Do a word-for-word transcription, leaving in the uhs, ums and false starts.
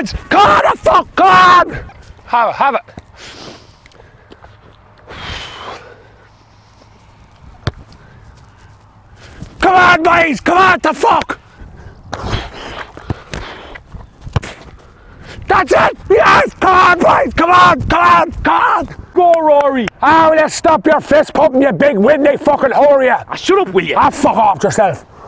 lads! Come on, the fuck, come on! Have it, have it. Come on, boys! Come on, the fuck! That's it! Yes! Come on, boys! Come on! Come on! Come on! Go, Rory. Ah, will you stop your fist pumping, you big windy fucking whore, you? Ah, shut up, will you? Ah, fuck off yourself.